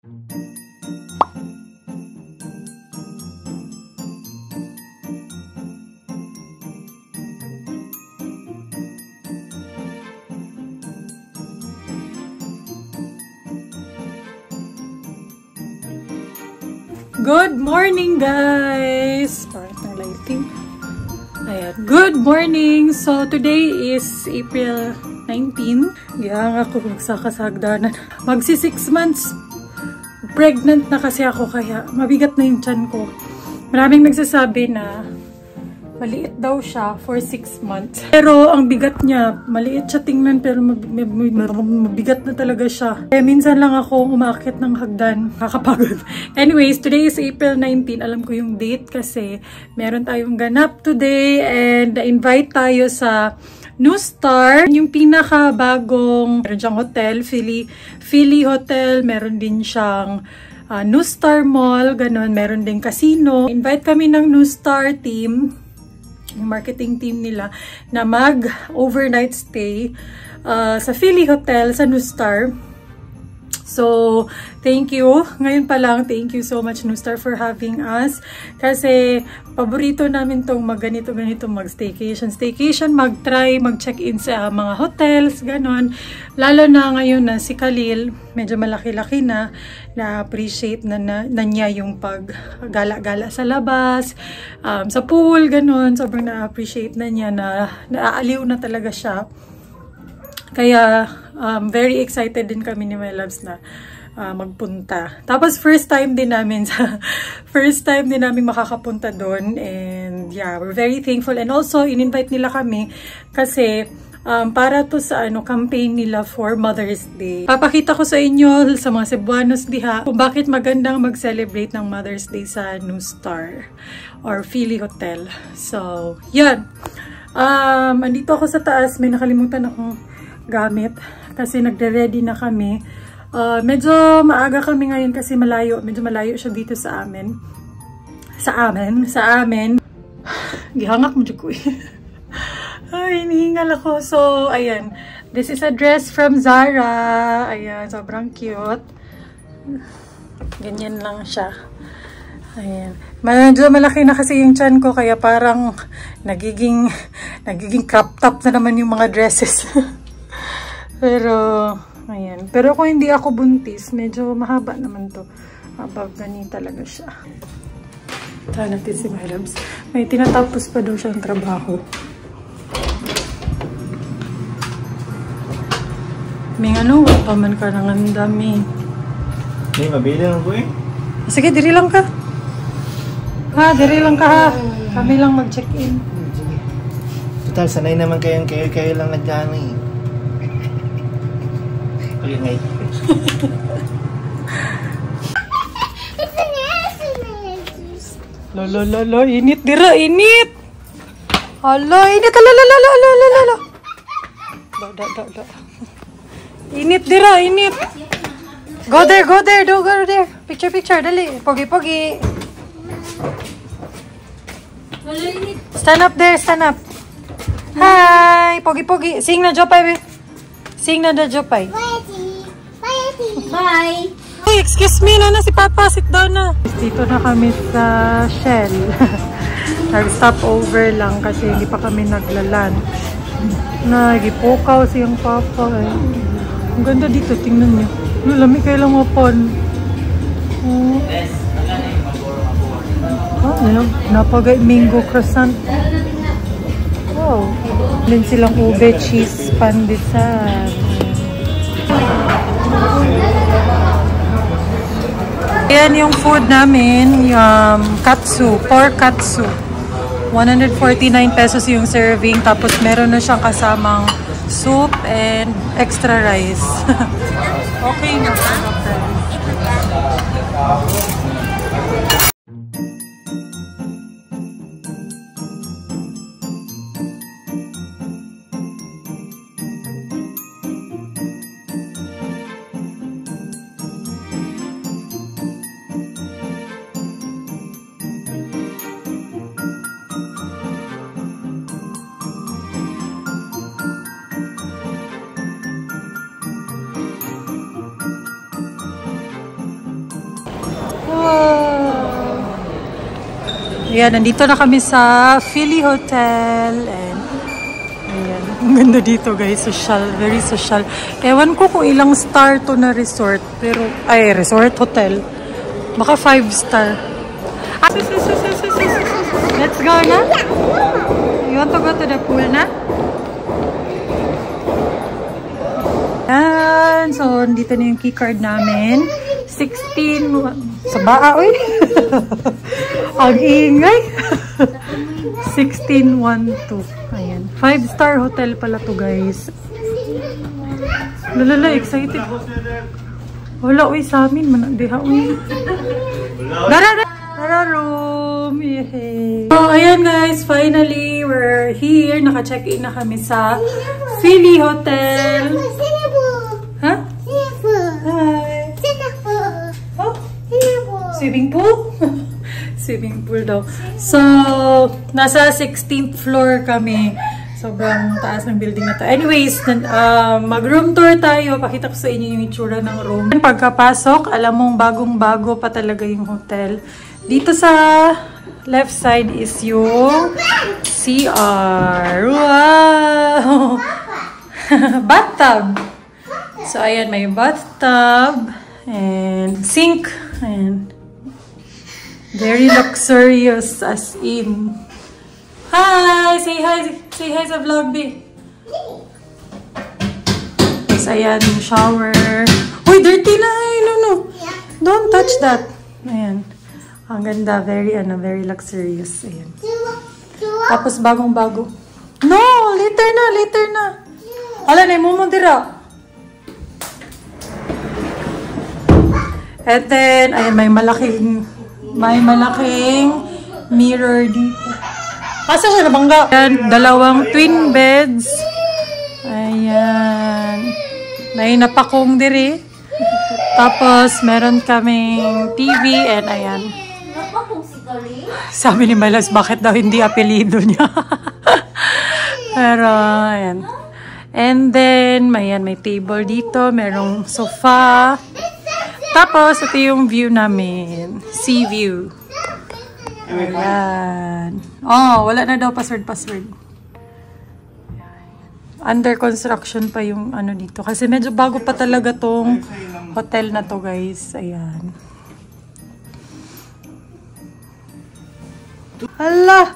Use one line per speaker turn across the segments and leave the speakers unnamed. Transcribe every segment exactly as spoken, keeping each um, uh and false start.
Good morning, guys! Parang ng lighting. Ayan. Good morning! So, today is April nineteenth. Giyang ako magsakasagdanan. Magsi six months pregnant na kasi ako, kaya mabigat na yung tiyan ko. Maraming nagsasabi na maliit daw siya for six months. Pero ang bigat niya, maliit siya tingnan pero mabigat na talaga siya. Kaya minsan lang ako umaakit ng hagdan. Kakapagod. Anyways, today is April nineteenth. Alam ko yung date kasi meron tayong ganap today and invite tayo sa NUSTAR. Yung pinaka-bagong, meron siyang hotel, Philly, Philly Hotel. Meron din siyang uh, NUSTAR Mall, ganun. Meron din casino. Invite kami ng NUSTAR team, yung marketing team nila, na mag-overnight stay uh, sa Philly Hotel, sa NUSTAR. So, thank you. Ngayon pa lang, thank you so much, NUSTAR, for having us. Kasi, paborito namin tong mag-ganito-ganito, mag-staycation. Staycation, mag-try, mag-check-in sa mga hotels, ganon. Lalo na ngayon na si Khalil, medyo malaki-laki na, na-appreciate na, na, na niya yung pag-gala-gala sa labas, um, sa pool, ganon. Sobrang na-appreciate na niya, na naaaliw na talaga siya. Kaya, um, very excited din kami ni My Loves na uh, magpunta. Tapos, first time din namin sa, first time din namin makakapunta doon. And, yeah, we're very thankful. And also, in-invite nila kami kasi, Um, para to sa ano, campaign nila for Mother's Day. Papakita ko sa inyo, sa mga Cebuanos diha, kung bakit magandang mag-celebrate ng Mother's Day sa NUSTAR or Philly Hotel. So, yan. Um, andito ako sa taas. May nakalimutan akong gamit kasi nagre-ready na kami. Uh, medyo maaga kami ngayon kasi malayo. Medyo malayo siya dito sa amin. Sa amin. Sa amin. Gihangak mo dyan ko eh. Ay, hinihingal ako. So, ayan. This is a dress from Zara. Ayan, sobrang cute. Ganyan lang siya. Ayan. Medyo malaki na kasi yung tiyan ko, kaya parang nagiging, nagiging crop top na naman yung mga dresses. Pero, ayan. Pero kung hindi ako buntis, medyo mahaba naman to. Above gani talaga siya. Tahan natin si My Loves. May tinatapos pa daw siyang trabaho. May ano, pa man ka nang ang dami.
May mabili lang ko eh.
Sige, diri lang ka. Ha, diri lang ka ha. Kami lang mag-check-in.
Sige. Total, sanay naman kayong kayo-kayo lang nagdano eh. Pagingay.
Lolo, lolo, init dira, init! Hala, init! Lolo, lolo, lolo, lolo, lolo. Da, da, da, da. Init dira, init. Go there, go there, do go there. Picture, picture, dali. Pogi, pogi. Stand up there, stand up. Hi, pogi, pogi. Sing na Jopay, be. Sing na da Jopay.
Bye.
Hey, excuse me, na si Papa, sit down na. Dito na kami sa Shell. Nag-stop over lang kasi hindi pa kami nagla-lunch. Nagipukaw siyang Papa eh. Ang ganda dito, tingnan niyo. Lamig kayo lang upon. Oh. Oh, napagay mango croissant. Wow. Din silang ube cheese pandesal. Ayan yung food namin, yung katsu, pork katsu. one hundred forty-nine pesos yung serving, tapos meron na siyang kasamang soup and extra rice. Okay na. Okay. Ayan, nandito na kami sa Philly Hotel. And ayan, ang ganda dito guys. Social, very social. Ewan ko kung ilang star to na resort. Pero, ay, resort hotel. Baka five star. Ah, sus, sus, sus, sus, sus, sus. Let's go na. You want to go to the pool na? Ayan. So, dito na yung keycard namin. sixteen. Sa baa, uy. Ang ingay. sixteen twelve. Ayan. five star hotel pala to guys. Lalala, excited. Wala, uy, sa amin. Managdiha, uy. Darara! Dara room! Yay! So, ayan guys. Finally, we're here. Naka-check-in na kami sa Philly Hotel. Ha? Hi! Oh? Swimming pool? Swimming pool daw. So, nasa sixteenth floor kami. Sobrang taas ng building na to. Anyways, uh, mag-room tour tayo. Pakita ko sa inyo yung itsura ng room. Pagkapasok, alam mong bagong-bago pa talaga yung hotel. Dito sa left side is yung C R. Wow! Bathtub. So, ayan, may bathtub and sink. And very luxurious as in. Hi! Say hi! Say hi sa vlog, B. Tapos, ayan, yung shower. Uy, dirty na! Ay, no, no. Don't touch that. Ayan. Ang ganda. Very, ano, very luxurious. Ayan. Tapos, bagong-bago. No! Later na! Later na! Ala, na yung mumundira. And then, ayan, may malaking, may malaking mirror dito. Asa siya nabangga? Ayan, dalawang twin beds. Ayan. May napakong diri. Tapos, meron kaming T V and ayan. Sabi ni Milas, bakit daw hindi apelido niya? Pero, ayan. And then, may, ayan, may table dito. Merong sofa. Tapos, ito yung view namin. Sea view. Ayan. Oh, wala na daw password-password. Under construction pa yung ano dito. Kasi medyo bago pa talaga tong hotel na to, guys. Ayan. Hala!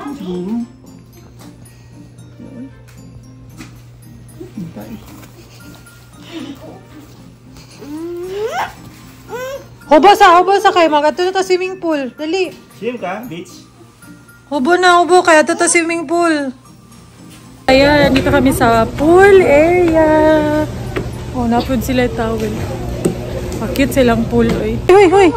Hubo sa, hubo sa kayo. Magato na ta swimming pool. Dali.
Swim ka? Beach?
Hubo na, hubo. Kaya ito ta swimming pool. Ayan, dito kami sa pool area. Oh, napod sila towel. Oh, cute silang pool. Oy, hoy, hoy.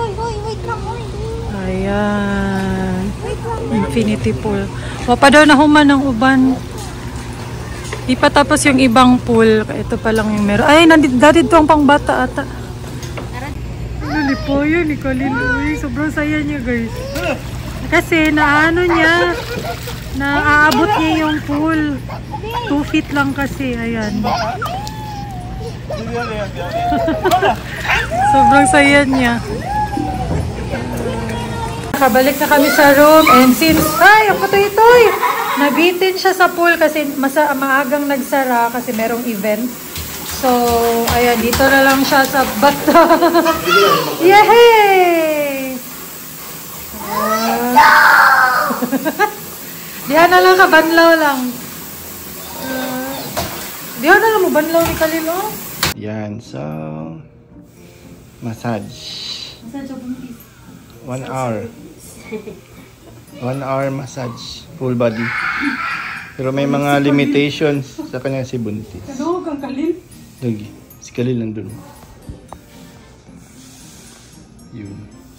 Ayan. Infinity pool. Wapa daw na human ng uban. Di pa tapos yung ibang pool. Ito pa lang yung meron. Ay, nandito ang pang bata ata. Lipo yun, Nicolin. Uy, sobrang saya niya, guys. Kasi, naano niya, naaabot niya yung pool. Two feet lang kasi, ayan. Sobrang saya niya. Nakabalik na kami sa room. And since, ay, ang patoy-toy! Nabitin siya sa pool kasi masa, maagang nagsara kasi merong event. So, ayan, dito na lang siya sa bata. Yehey! Uh, diyan na lang ka, banlaw lang. Uh, diyan na lang mo, banlaw ni Kalilo.
Yan, so... Massage.
Massage of buntis.
One hour. One hour massage. Full body. Pero may mga limitations sa kanya si buntis.
Ano, kang Kalil?
Lagi. Si Kalil nandun. Yun.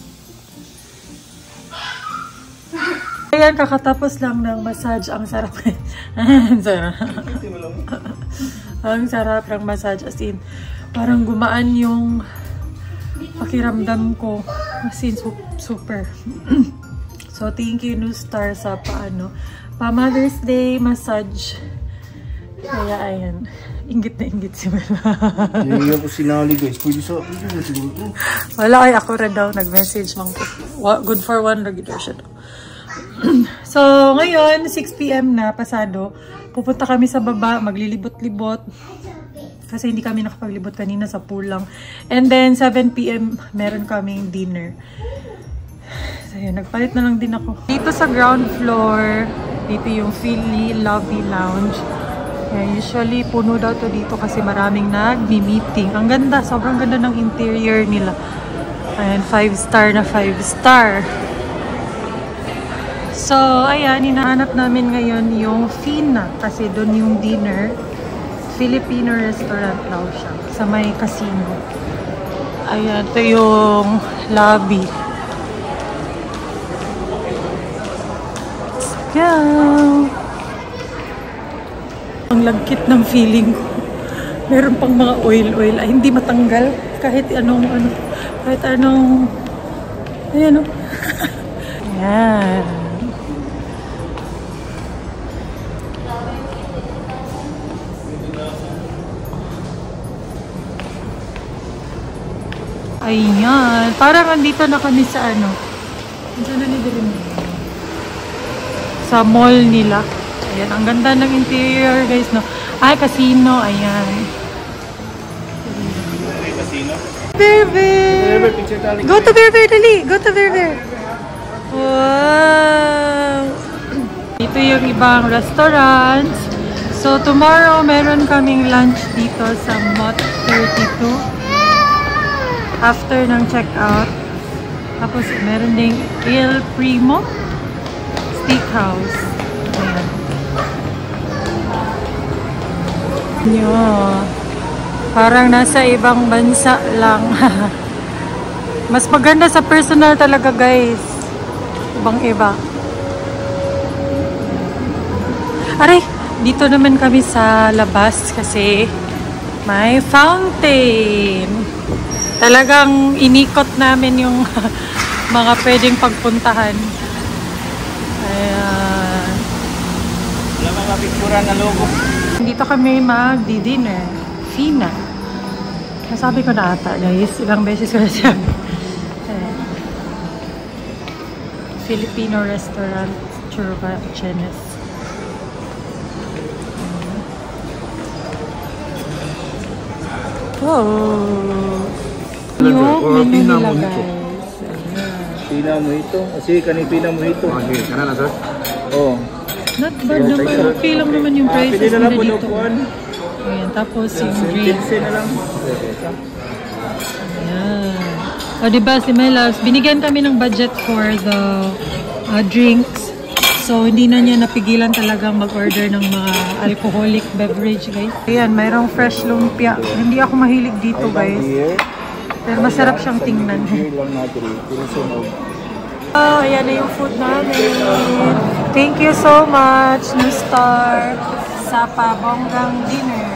Ayan, kakatapos lang ng massage. Ang sarap. Ang sarap. Ang sarap ng massage. As in, parang gumaan yung pakiramdam ko. As in, super. So, thank you, New Star, sa paano. Pa Mother's Day massage. Kaya, ayan. Ingit na ingit si Mela.
Hindi ako sinali, guys. Pwede sa akin na siguro.
Wala, ay ako rin daw. Nag-message mang good for one regular siya daw. So, ngayon, six p m na, pasado. Pupunta kami sa baba, maglilibot-libot. Kasi hindi kami nakapaglibot kanina sa pool lang. And then, seven p m meron kaming dinner. So, yun, nagpalit na lang din ako. Dito sa ground floor, dito yung Philly Lobby Lounge. Yeah, usually, puno daw to dito kasi maraming nag-meeting. Ang ganda, sobrang ganda ng interior nila. Ayan, five star na five star. So, ayan, hinahanap namin ngayon yung Fina. Kasi doon yung dinner. Filipino restaurant daw siya. Sa may casino. Ayan, ito yung lobby. Let's go! Ang lagkit ng feeling ko. Meron pang mga oil-oil. Ay, hindi matanggal. Kahit anong, ano, kahit anong, ayan o. Ayan. Ayan. Parang andito na kami sa ano. Diyan na nila sa mall nila. Ayan. Ang ganda ng interior, guys, no? Ay, casino. Ayan.
Casino?
Bear Bear! Go to Bear Bear, dali! Go to Bear Bear! Wow! Dito yung ibang restaurants. So, tomorrow, meron kaming lunch dito sa Mott thirty-two. After ng check-out. Tapos, meron ding Il Primo Steakhouse. Ayan. Yun. Parang nasa ibang bansa lang. Mas maganda sa personal talaga, guys. Ibang iba. Aray, dito naman kami sa labas kasi may fountain. Talagang inikot namin yung mga pwedeng pagpuntahan. Ayan.
Wala mga pictura na logo.
Dito kami magdi-dinner. Fina. Nasabi ko na ata, guys. Ilang beses ko na sabi. Ayan. Filipino restaurant, Churba Chenes. Wow! Yung menu nila, guys.
Pina mo ito. Kasi kanipina mo ito. Okay, kana na, sir? Oo.
Not bad naman. Okay lang naman yung prices nila dito. Ayan, tapos yung drinks.
na lang.
Ayan. O, diba, si my loves, binigyan kami ng budget for the uh, drinks. So, hindi na niya napigilan talagang mag-order ng mga alcoholic beverage, guys. Ayan, mayroong fresh lumpia. Hindi ako mahilig dito, guys. Pero masarap siyang tingnan. Oh, ayan na yung food namin. Thank you so much, New Star, sa pabonggang dinner.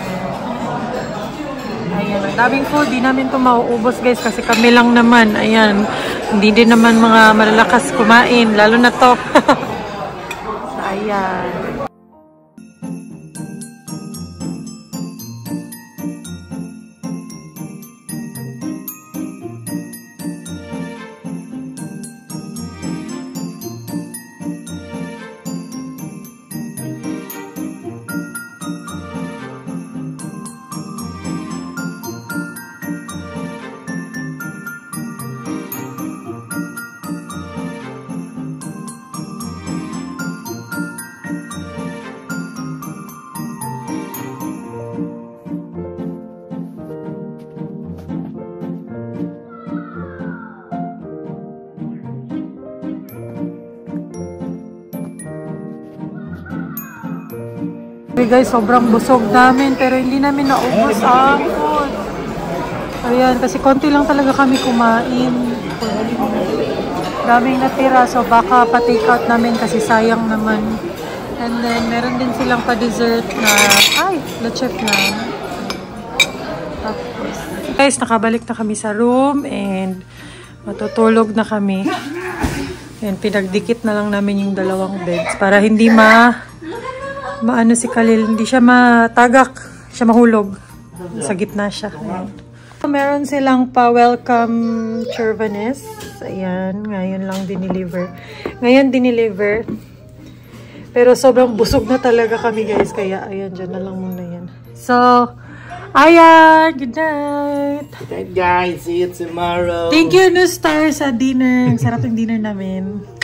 Ayan, ang daming food. Di namin ito mauubos, guys, kasi kami lang naman. Ayan, hindi din naman mga malalakas kumain, lalo na to. So, ayan. Okay guys, sobrang busog namin pero hindi namin naubos ang food. Ayan, kasi konti lang talaga kami kumain. Daming natira, so baka pa-take out namin kasi sayang naman. And then, meron din silang pa-dessert na, ay, leche flan. Tapos, guys, nakabalik na kami sa room and matutulog na kami. Ayan, pinagdikit na lang namin yung dalawang beds para hindi ma... maano si Khalil, hindi siya matagak, siya mahulog. Sa gitna siya. Ayan. meron silang pa-welcome churvanes. Ayan, ngayon lang dineliver. Ngayon dineliver. Pero sobrang busog na talaga kami guys. Kaya ayan, dyan na lang muna yan. So, ayan, good night.
Good night guys, see you tomorrow.
Thank you, New Star, sa dinner. Ang sarap yung dinner namin.